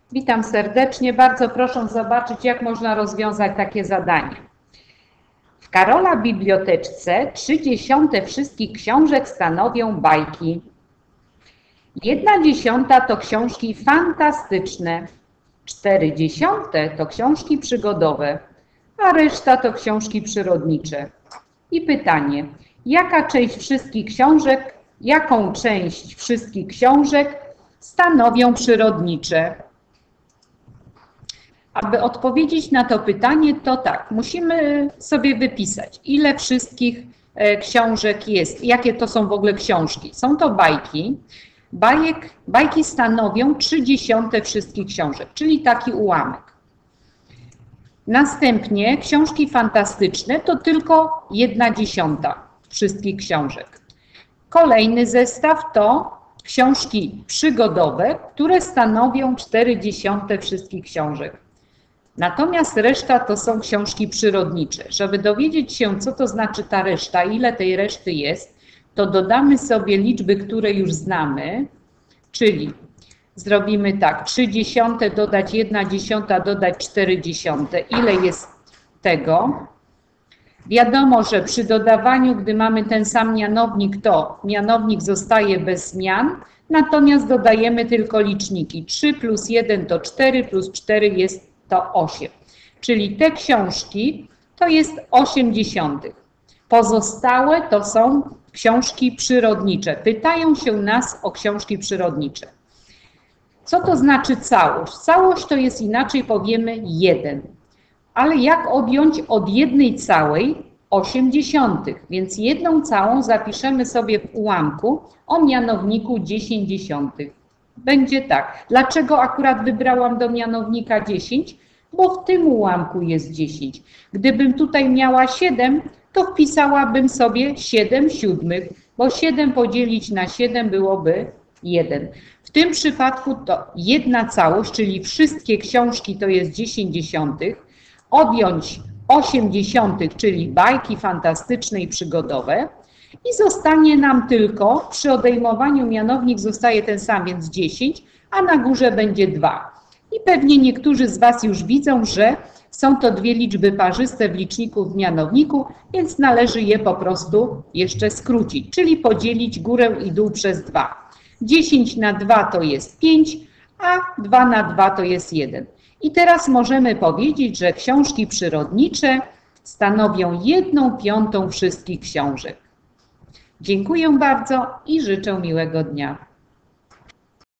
Witam serdecznie. Bardzo proszę zobaczyć, jak można rozwiązać takie zadanie. W Karola biblioteczce 3/10 wszystkich książek stanowią bajki. 1/10 to książki fantastyczne. 4/10 to książki przygodowe, a reszta to książki przyrodnicze. I pytanie, jaką część wszystkich książek stanowią przyrodnicze? Aby odpowiedzieć na to pytanie, to tak, musimy sobie wypisać, ile wszystkich książek jest, jakie to są w ogóle książki. Są to bajki. Bajki stanowią 3/10 wszystkich książek, czyli taki ułamek. Następnie książki fantastyczne to tylko 1/10 wszystkich książek. Kolejny zestaw to książki przygodowe, które stanowią 4/10 wszystkich książek. Natomiast reszta to są książki przyrodnicze. Żeby dowiedzieć się, co to znaczy ta reszta, ile tej reszty jest, to dodamy sobie liczby, które już znamy, czyli zrobimy tak, 3/10 dodać 1/10 dodać 4/10. Ile jest tego? Wiadomo, że przy dodawaniu, gdy mamy ten sam mianownik, to mianownik zostaje bez zmian, natomiast dodajemy tylko liczniki. 3 plus 1 to 4, plus 4 jest to 8. Czyli te książki to jest 0,8. Pozostałe to są książki przyrodnicze. Pytają się nas o książki przyrodnicze. Co to znaczy całość? Całość to jest, inaczej powiemy, 1. Ale jak odjąć od 1 całej 0,8? Więc 1 całą zapiszemy sobie w ułamku o mianowniku 10/10. Będzie tak. Dlaczego akurat wybrałam do mianownika 10? Bo w tym ułamku jest 10. Gdybym tutaj miała 7, to wpisałabym sobie 7/7, bo 7 podzielić na 7 byłoby 1. W tym przypadku to 1 całość, czyli wszystkie książki to jest 10/10, odjąć 0,8, czyli bajki fantastyczne i przygodowe, i zostanie nam tylko, przy odejmowaniu mianownik zostaje ten sam, więc 10, a na górze będzie 2. I pewnie niektórzy z Was już widzą, że są to dwie liczby parzyste w liczniku, w mianowniku, więc należy je po prostu jeszcze skrócić, czyli podzielić górę i dół przez 2. 10 na 2 to jest 5, a 2 na 2 to jest 1. I teraz możemy powiedzieć, że książki przyrodnicze stanowią 1/5 wszystkich książek. Dziękuję bardzo i życzę miłego dnia.